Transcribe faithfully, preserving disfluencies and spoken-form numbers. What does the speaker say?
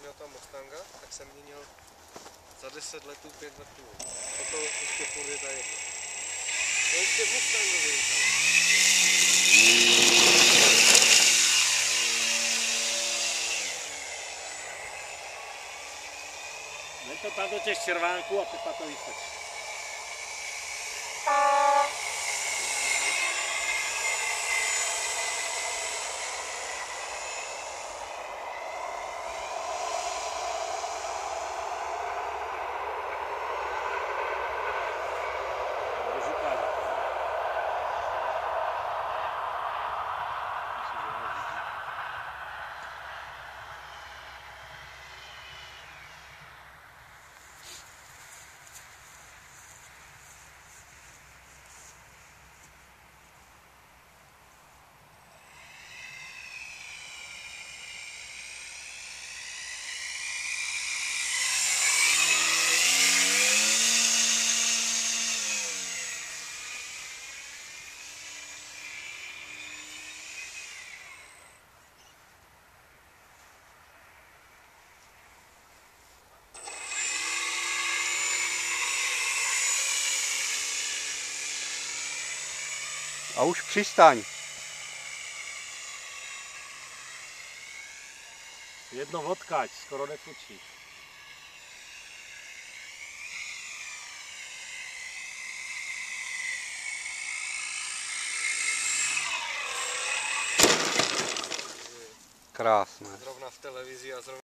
měl tam Mustanga, tak jsem měnil za deset letů pět vrtů. Toto ještě furt je ta jedna. To ještě v Mustangovi říkám. Ven to tam do těch červánků a pak to vystačí. A už přistaň. Jedno odkaď, skoro nefučí. Krásné. Zrovna v televizi a zrovna